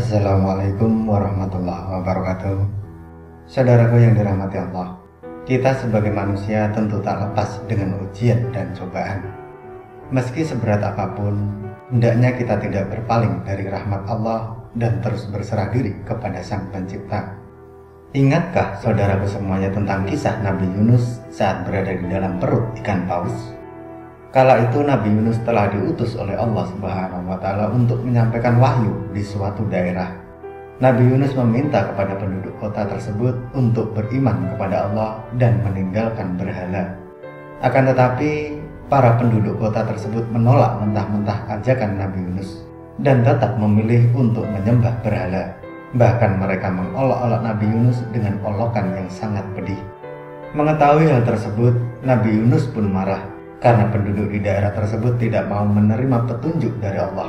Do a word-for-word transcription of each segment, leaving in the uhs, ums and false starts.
Assalamualaikum warahmatullahi wabarakatuh. Saudaraku yang dirahmati Allah, kita sebagai manusia tentu tak lepas dengan ujian dan cobaan. Meski seberat apapun, hendaknya kita tidak berpaling dari rahmat Allah dan terus berserah diri kepada Sang Pencipta. Ingatkah saudaraku semuanya tentang kisah Nabi Yunus saat berada di dalam perut ikan paus? Kala itu Nabi Yunus telah diutus oleh Allah Subhanahu wa Ta'ala untuk menyampaikan wahyu di suatu daerah. Nabi Yunus meminta kepada penduduk kota tersebut untuk beriman kepada Allah dan meninggalkan berhala. Akan tetapi, para penduduk kota tersebut menolak mentah-mentah ajakan Nabi Yunus dan tetap memilih untuk menyembah berhala. Bahkan mereka mengolok-olok Nabi Yunus dengan olokan yang sangat pedih. Mengetahui hal tersebut, Nabi Yunus pun marah karena penduduk di daerah tersebut tidak mau menerima petunjuk dari Allah.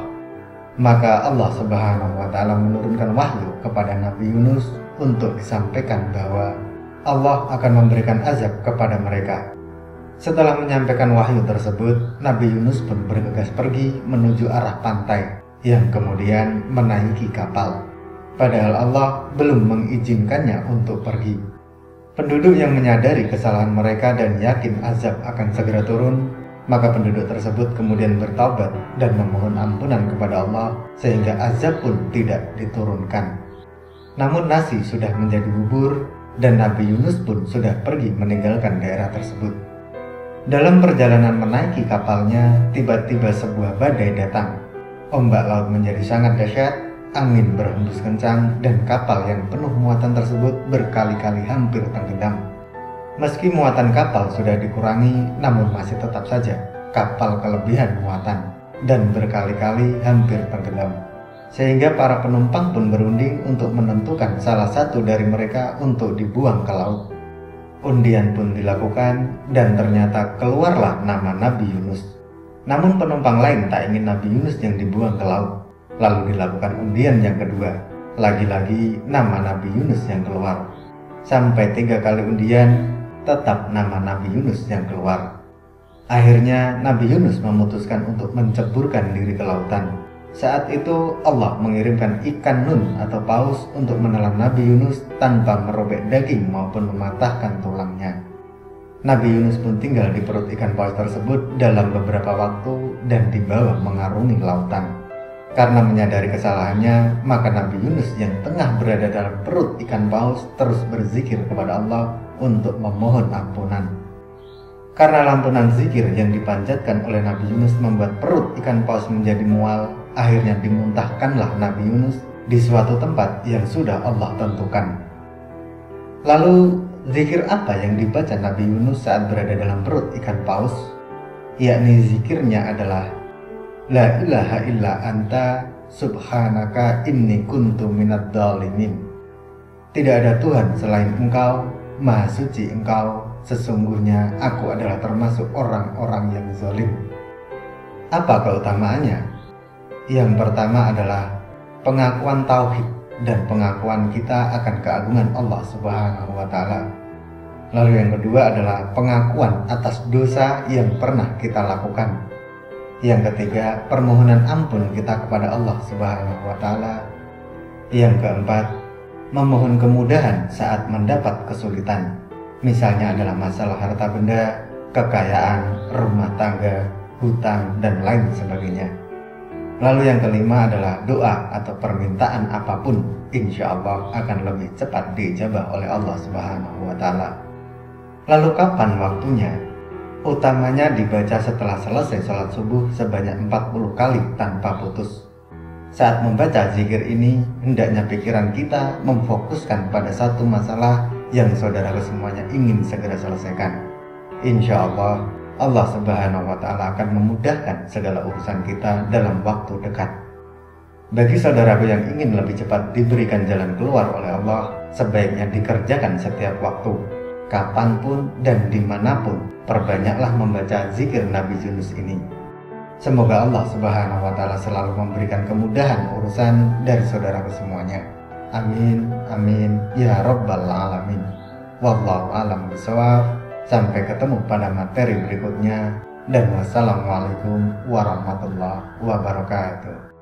Maka Allah Subhanahu wa Ta'ala menurunkan wahyu kepada Nabi Yunus untuk disampaikan bahwa Allah akan memberikan azab kepada mereka. Setelah menyampaikan wahyu tersebut, Nabi Yunus pun bergegas pergi menuju arah pantai yang kemudian menaiki kapal. Padahal Allah belum mengizinkannya untuk pergi. Penduduk yang menyadari kesalahan mereka dan yakin azab akan segera turun, maka penduduk tersebut kemudian bertaubat dan memohon ampunan kepada Allah sehingga azab pun tidak diturunkan. Namun nasi sudah menjadi bubur dan Nabi Yunus pun sudah pergi meninggalkan daerah tersebut. Dalam perjalanan menaiki kapalnya, tiba-tiba sebuah badai datang. Ombak laut menjadi sangat dahsyat. Angin berhembus kencang dan kapal yang penuh muatan tersebut berkali-kali hampir tenggelam. Meski muatan kapal sudah dikurangi, namun masih tetap saja kapal kelebihan muatan dan berkali-kali hampir tenggelam. Sehingga para penumpang pun berunding untuk menentukan salah satu dari mereka untuk dibuang ke laut. Undian pun dilakukan dan ternyata keluarlah nama Nabi Yunus. Namun penumpang lain tak ingin Nabi Yunus yang dibuang ke laut. Lalu dilakukan undian yang kedua, lagi-lagi nama Nabi Yunus yang keluar. Sampai tiga kali undian, tetap nama Nabi Yunus yang keluar. Akhirnya Nabi Yunus memutuskan untuk menceburkan diri ke lautan. Saat itu Allah mengirimkan ikan nun atau paus untuk menelan Nabi Yunus tanpa merobek daging maupun mematahkan tulangnya. Nabi Yunus pun tinggal di perut ikan paus tersebut dalam beberapa waktu dan dibawa mengarungi lautan. Karena menyadari kesalahannya, maka Nabi Yunus yang tengah berada dalam perut ikan paus terus berzikir kepada Allah untuk memohon ampunan. Karena lantunan zikir yang dipanjatkan oleh Nabi Yunus membuat perut ikan paus menjadi mual, akhirnya dimuntahkanlah Nabi Yunus di suatu tempat yang sudah Allah tentukan. Lalu, zikir apa yang dibaca Nabi Yunus saat berada dalam perut ikan paus? Yakni zikirnya adalah La ilaha illa anta subhanaka inni kuntu minad dhalimin. Tidak ada Tuhan selain Engkau, Maha Suci Engkau, sesungguhnya aku adalah termasuk orang-orang yang zalim. Apa keutamaannya? Yang pertama adalah pengakuan tauhid dan pengakuan kita akan keagungan Allah Subhanahu wa Ta'ala. Lalu yang kedua adalah pengakuan atas dosa yang pernah kita lakukan. Yang ketiga, permohonan ampun kita kepada Allah Subhanahu wa Ta'ala. Yang keempat, memohon kemudahan saat mendapat kesulitan. Misalnya adalah masalah harta benda, kekayaan, rumah tangga, hutang, dan lain sebagainya. Lalu yang kelima adalah doa atau permintaan apapun, insya Allah akan lebih cepat diijabah oleh Allah Subhanahu wa Ta'ala. Lalu kapan waktunya? Utamanya dibaca setelah selesai sholat subuh sebanyak empat puluh kali tanpa putus. Saat membaca zikir ini, hendaknya pikiran kita memfokuskan pada satu masalah yang saudara semuanya ingin segera selesaikan. Insya Allah, Allah Subhanahu wa Ta'ala akan memudahkan segala urusan kita dalam waktu dekat. Bagi saudaraku yang ingin lebih cepat diberikan jalan keluar oleh Allah, sebaiknya dikerjakan setiap waktu, kapanpun dan dimanapun. Perbanyaklah membaca zikir Nabi Yunus ini. Semoga Allah Subhanahu wa Ta'ala selalu memberikan kemudahan urusan dari saudaraku semuanya. Amin, amin, ya Rabbal Alamin. Wallahu a'lam bishawab. Sampai ketemu pada materi berikutnya. Dan wassalamualaikum warahmatullahi wabarakatuh.